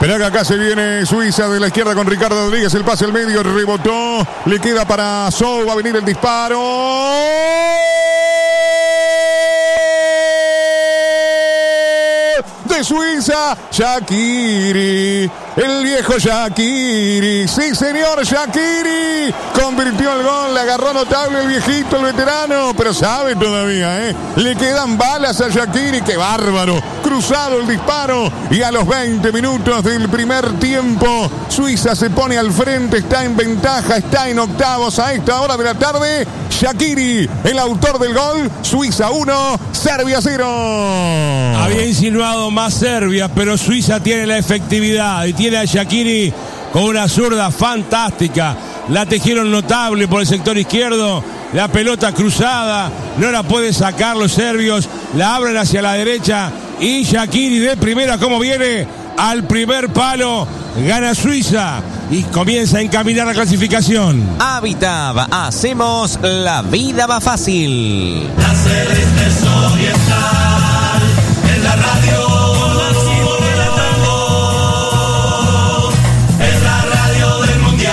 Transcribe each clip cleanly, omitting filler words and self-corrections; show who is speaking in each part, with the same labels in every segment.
Speaker 1: Mirá que acá se viene Suiza de la izquierda con Ricardo Rodríguez. El pase al medio, rebotó. Le queda para Sou. Va a venir el disparo. De Suiza, Shaqiri, el viejo Shaqiri, sí señor, Shaqiri convirtió el gol, le agarró notable el viejito, el veterano, pero sabe todavía, le quedan balas a Shaqiri, qué bárbaro, cruzado el disparo, y a los 20 minutos del primer tiempo, Suiza se pone al frente, está en ventaja, está en octavos a esta hora de la tarde. Shaqiri, el autor del gol. Suiza 1, Serbia 0.
Speaker 2: Había insinuado más Serbia, pero Suiza tiene la efectividad y tiene a Shaqiri con una zurda fantástica. La tejieron notable por el sector izquierdo. La pelota cruzada, no la pueden sacar los serbios. La abren hacia la derecha y Shaqiri de primera, como viene al primer palo, gana Suiza y comienza a encaminar la clasificación.
Speaker 3: Habitab, hacemos la vida más fácil.
Speaker 4: La Celeste Oriental, en la radio. Es la radio del mundial.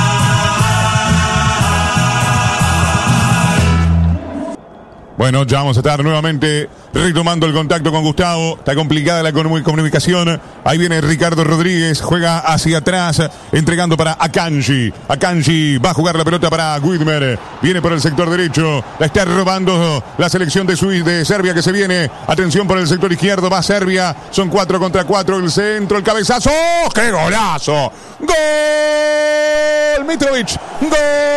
Speaker 1: Bueno, ya vamos a estar nuevamente retomando el contacto con Gustavo. Está complicada la comunicación. Ahí viene Ricardo Rodríguez, juega hacia atrás, entregando para Akanji. Akanji va a jugar la pelota para Widmer. Viene por el sector derecho. La está robando la selección de Serbia que se viene. Atención por el sector izquierdo. Va Serbia. Son 4 contra 4. El centro, el cabezazo. ¡Qué golazo! ¡Gol! Mitrovic. ¡Gol!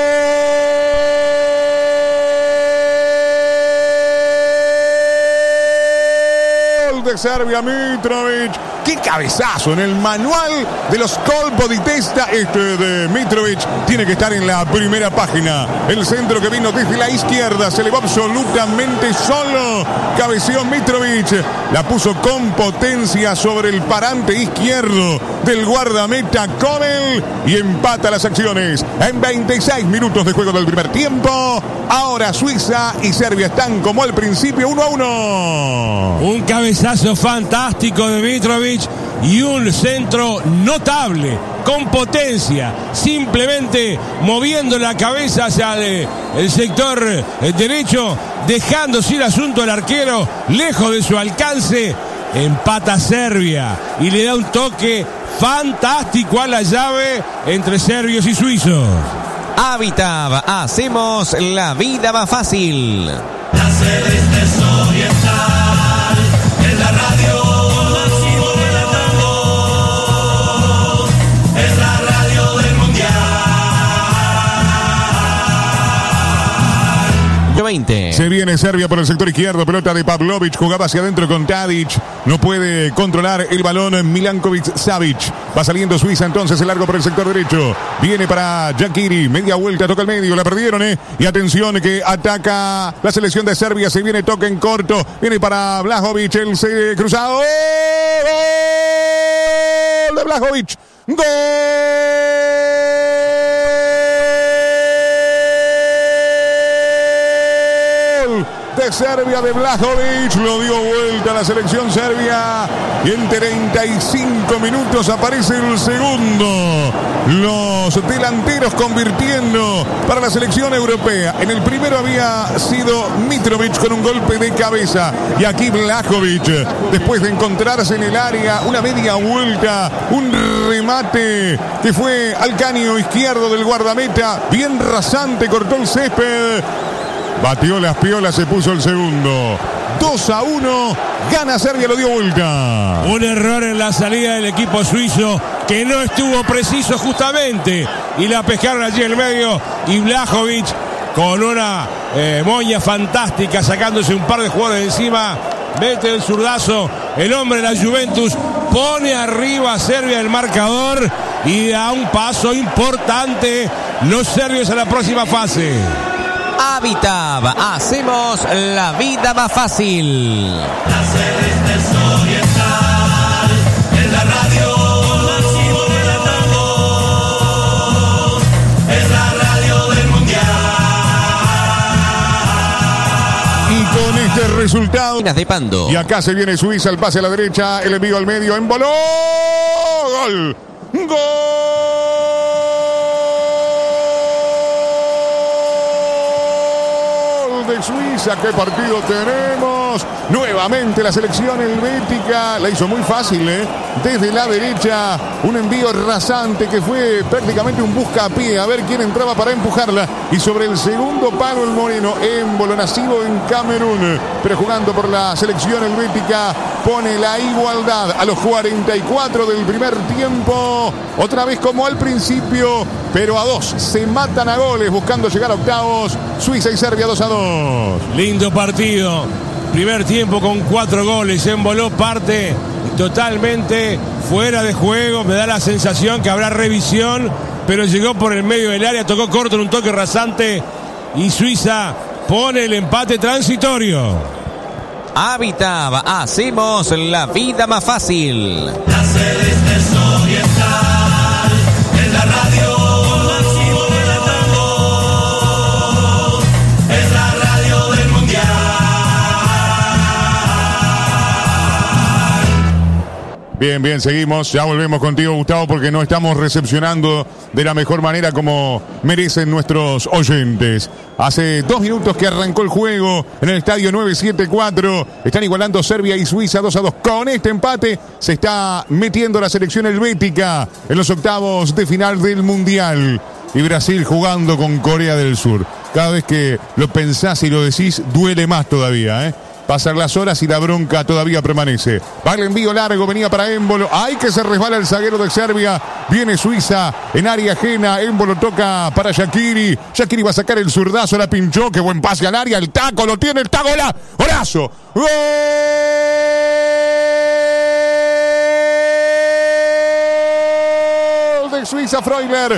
Speaker 1: De Serbia, Mitrovic. ¡Qué cabezazo! En el manual de los colpo di testa de Mitrovic tiene que estar en la primera página. El centro que vino desde la izquierda se elevó absolutamente solo. Cabeceó Mitrovic. La puso con potencia sobre el parante izquierdo del guardameta Kobel y empata las acciones en 26 minutos de juego del primer tiempo. Ahora Suiza y Serbia están como al principio 1-1.
Speaker 2: Un cabezazo fantástico de Mitrovic y un centro notable, con potencia, simplemente moviendo la cabeza hacia el sector derecho, dejando sin asunto al arquero lejos de su alcance. Empata Serbia y le da un toque fantástico a la llave entre serbios y suizos.
Speaker 3: Habitab, hacemos la vida más fácil.
Speaker 4: La Celeste Oriental, en la radio. Es la radio del mundial.
Speaker 3: 20.
Speaker 1: Se viene Serbia por el sector izquierdo, pelota de Pavlovic, jugaba hacia adentro con Tadic, no puede controlar el balón Milankovic-Savic, va saliendo Suiza entonces, el largo por el sector derecho, viene para Shaqiri, media vuelta, toca el medio, la perdieron, y atención que ataca la selección de Serbia, se viene toque en corto, viene para Vlahovic, el cruzado, ¡gol de Vlahovic! ¡Gol! De Serbia, de Vlahovic, lo dio vuelta a la selección serbia y en 35 minutos aparece el segundo. Los delanteros convirtiendo para la selección europea. En el primero había sido Mitrovic con un golpe de cabeza y aquí Vlahovic, después de encontrarse en el área, una media vuelta, un remate que fue al caño izquierdo del guardameta, bien rasante, cortó el césped. Batió las piolas, se puso el segundo. 2-1, gana Serbia, lo dio vuelta.
Speaker 2: Un error en la salida del equipo suizo que no estuvo preciso justamente. Y la pescaron allí en el medio. Y Vlahovic con una moña fantástica, sacándose un par de jugadores encima. Mete el zurdazo, el hombre de la Juventus pone arriba a Serbia el marcador y da un paso importante los serbios a la próxima fase.
Speaker 3: Habitab, hacemos la vida más fácil.
Speaker 4: La Celeste Oriental, en la radio. Es la radio del mundial.
Speaker 1: Y con este resultado
Speaker 3: De Pando.
Speaker 1: y acá se viene Suiza, el pase a la derecha, el envío al medio, en voló. gol. ¡Gol de Suiza! ¡Qué partido tenemos! Nuevamente la selección helvética la hizo muy fácil, desde la derecha, un envío rasante que fue prácticamente un buscapié, a ver quién entraba para empujarla, y sobre el segundo palo el moreno Embolo, nacido en Camerún, pero jugando por la selección helvética, pone la igualdad a los 44 del primer tiempo, otra vez como al principio, pero a 2 se matan a goles buscando llegar a octavos. Suiza y Serbia 2-2.
Speaker 2: Lindo partido. Primer tiempo con 4 goles. Embolo parte totalmente fuera de juego. Me da la sensación que habrá revisión, pero llegó por el medio del área, tocó corto en un toque rasante y Suiza pone el empate transitorio.
Speaker 3: Habitab, hacemos la vida más fácil.
Speaker 4: La Celeste Oriental en la radio. Máximo Delatado es la radio del mundial.
Speaker 1: Bien, seguimos. Ya volvemos contigo, Gustavo, porque no estamos recepcionando de la mejor manera como merecen nuestros oyentes. Hace 2 minutos que arrancó el juego en el estadio 974. Están igualando Serbia y Suiza 2-2. Con este empate se está metiendo la selección helvética en los octavos de final del Mundial. Y Brasil jugando con Corea del Sur. Cada vez que lo pensás y lo decís, duele más todavía, Pasan las horas y la bronca todavía permanece. Va el envío largo, venía para Embolo. ¡Ay, que se resbala el zaguero de Serbia! Viene Suiza en área ajena. Embolo toca para Shaqiri. Shaqiri va a sacar el zurdazo, la pinchó. ¡Qué buen pase al área! El taco, lo tiene el taco. ¡Golazo! ¡Gol de Suiza! Freuler.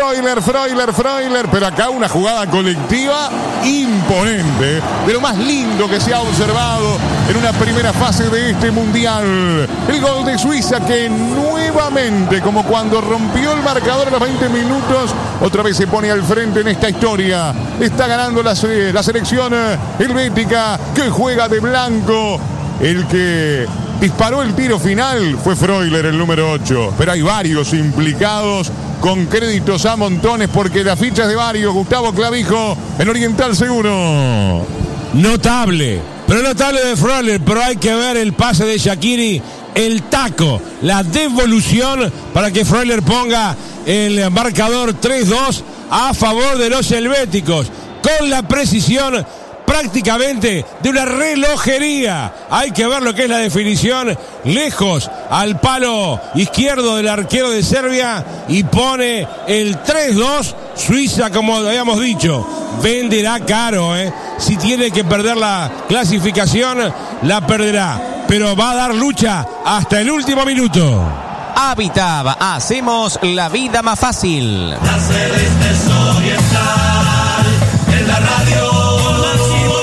Speaker 1: Pero acá una jugada colectiva imponente, de lo más lindo que se ha observado en una primera fase de este mundial. El gol de Suiza, que nuevamente, como cuando rompió el marcador a los 20 minutos, otra vez se pone al frente en esta historia. Está ganando la selección helvética, que juega de blanco. El que disparó el tiro final fue Freuler, el número 8. Pero hay varios implicados, con créditos a montones, porque las fichas de varios. Gustavo Clavijo, en Oriental Seguro.
Speaker 2: Notable de Freuler, pero hay que ver el pase de Shaqiri, el taco, la devolución para que Freuler ponga el marcador 3-2 a favor de los helvéticos, con la precisión prácticamente de una relojería. Hay que ver lo que es la definición, lejos al palo izquierdo del arquero de Serbia, y pone el 3-2. Suiza, como habíamos dicho, venderá caro, si tiene que perder la clasificación, la perderá, pero va a dar lucha hasta el último minuto.
Speaker 3: Habitab, hacemos la vida más fácil.
Speaker 4: La Celeste Oriental en la radio. Máximo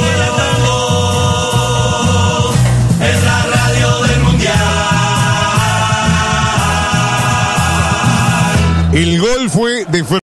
Speaker 4: Delatado es la radio del mundial.
Speaker 1: El gol fue de